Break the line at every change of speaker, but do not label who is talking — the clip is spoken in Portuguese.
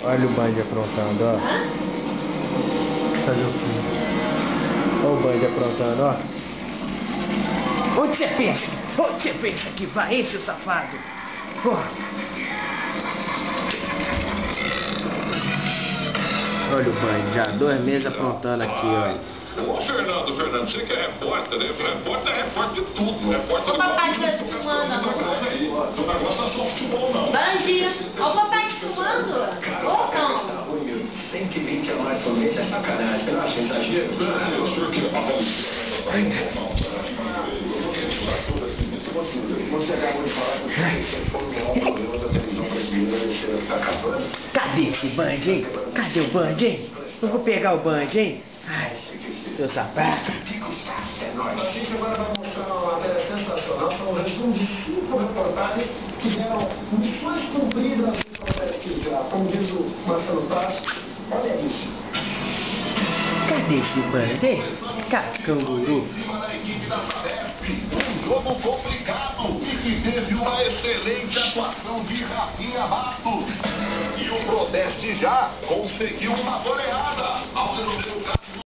Olha o Band aprontando, ó. Cadê o filho? Olha o Band aprontando, ó.
Onde você pensa? Onde você pensa que vai, hein, seu safado? Porra.
Olha o Band já, 2 meses aprontando aqui, olha.
Ô, Fernando, você que é repórter, né? Repórter é repórter de tudo. Repórter
Ô, papai, você fumando, amor.
O negócio não é só futebol, não.
Bandido. Ó, o papai fumando. Ô, cão.
120 a mais por mês é sacanagem. Você não acha exagero?
O senhor quer pagar
Você acabou de falar que você foi no maior programa da televisão brasileira e você vai ficar acabando.
Cadê esse Band, hein? Cadê o Band, hein? Eu vou pegar o Band, hein? Ai, seu sapato.
A gente agora vai mostrar uma matéria sensacional. São um resumo de 5 reportagens que deram missões cumpridas no processo de Zé. Como diz o Marcelo Taz, olha isso.
Cadê esse Band, hein? Canguru.
um jogo complicado e que teve uma excelente atuação de Rafinha Matos. E o Prodeste já conseguiu uma goleada.